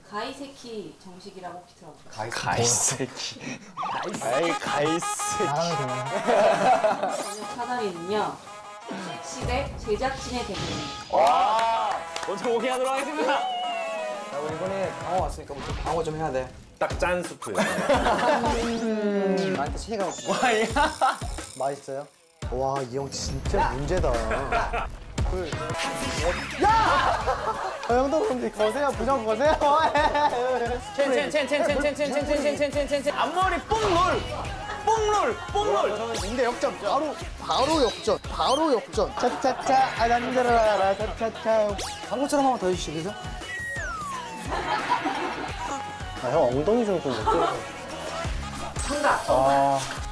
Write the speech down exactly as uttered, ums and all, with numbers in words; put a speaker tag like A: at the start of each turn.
A: 가이세키 정식이라고 혹시 들어봤어요?
B: 가이세키. 가이세키. 가이세키.
C: 나가면 되나요?
A: 저녁 사다리는요. 시댁 제작진의 대결입니다.
B: 와! 먼저 오케이하도록 하겠습니다.
C: 야, 우리 이번에 방어 왔으니까 우리 방어 좀 해야 돼.
B: 딱 짠 수프.
C: 음, 나한테 체감 없어.
B: 와, 야.
C: 맛있어요? 와, 이 형 진짜 문제다. 그... 야! 아, 형도 근데 거세요, 부정 거세요.
B: 첸첸첸첸첸첸첸첸첸첸첸첸 앞머리 뽕롤! 뽕롤! 뽕롤!
C: 근데 역전 바로 바로 역전 바로 역전 차차차 아 남들어라 차차차 광고처럼 한번 더 해주시죠 그죠? 아 형 엉덩이 좀 좀 못 때려
A: 정답!
C: 아